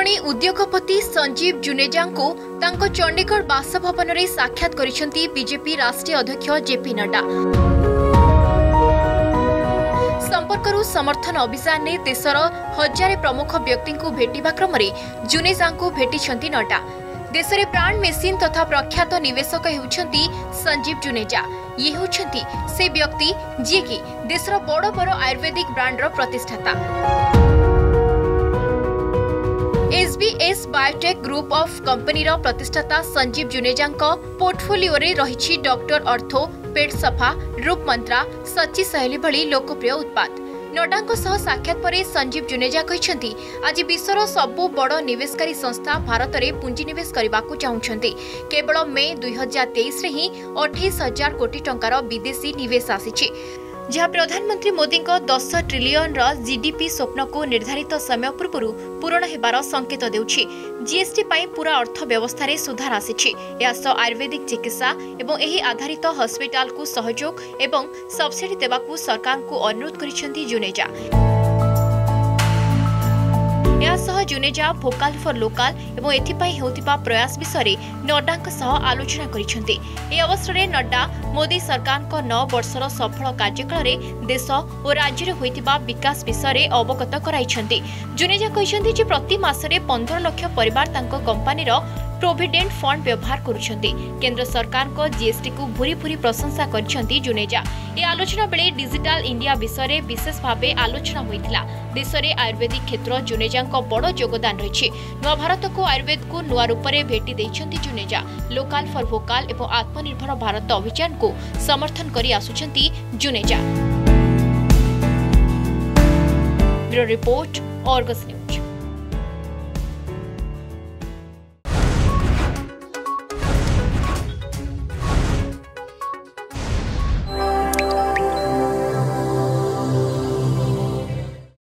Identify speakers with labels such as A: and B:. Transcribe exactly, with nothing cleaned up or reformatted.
A: धनी उद्योगपति संजीव जुनेजा को तांको चंडीगढ़ बासभवन में साक्षात करिसेंती बीजेपी राष्ट्रीय अध्यक्ष जेपी नड्डा। संपर्करू समर्थन अभियान ने देशर हजार प्रमुख व्यक्ति को भेटिबा क्रम में जुनेजा को भेटिछंती नड्डा। देश में प्राण मेसिन तथा प्रख्यात निवेशक होउछंती संजीव जुनेजा। ये होउछंती से व्यक्ति जी कि देशर बड़ बड़ आयुर्वेदिक ब्रांडर प्रतिष्ठाता। SBS biotech group of company रो प्रतिष्ठाता संजीव जुनेजा पोर्टफोलियो रे रही डॉक्टर अर्थो, पेट सफा, रूप मंत्रा, सच्ची सहेली भली लोकप्रिय उत्पाद। नड्डा सह साक्षात पर संजीव जुनेजा कहते आज विश्वर सबु बड़ निवेशकारी संस्था भारत में पुंजीनिवेश करने को चाहते। केवल मे दुई हजार तेईस रे ही अठाईस हजार कोटी टंकार विदेशी निवेश आसी, जहाँ प्रधानमंत्री मोदी को दस ट्रिलियन जीडीपी स्वप्न को निर्धारित समय पूर्व पूरण होबार संकेत देउछि। जीएसटी पाई पूरा अर्थव्यवस्था रे सुधार आसी। आयुर्वेदिक चिकित्सा एवं एही आधारित हॉस्पिटल को सहयोग एवं सब्सिडी देवाकू सरकार को अनुरोध करिसेंती जुनेजा। यासह जुनेजा भोकाल फॉर लोकाल एवं एथिपाई हेउथिबा प्रयास विषय नड्डा सह आलोचना करिसेंती। ए अवसर में नड्डा मोदी सरकार को नौ वर्षर सफल कार्यकाल में देश और राज्य में होइतिबा विकास विषय अवगत कराइछंती। जुनेजा कहछंती जे प्रति मासरे पंद्रह लाख परिवार तांको कंपनी रो प्रोविडेंट फंड व्यवहार करुछंती। केंद्र सरकार को जीएसटी को भूरी भूरी प्रशंसा करिछंती जुनेजा। ए आलोचना बेले डिजिटल इंडिया विषय विशेष भाव आलोचना होइतिला। देश में आयुर्वेदिक क्षेत्र जुनेजा बड़ योगदान रही। नवा भारत को आयुर्वेद को नुआ रूप में भेटी देइछंती जुनेजा। लोकाल फॉर भोकाल एवं आत्मनिर्भर भारत अभियान को समर्थन करी आसुछंती Juneja. Bureau report, Argus news.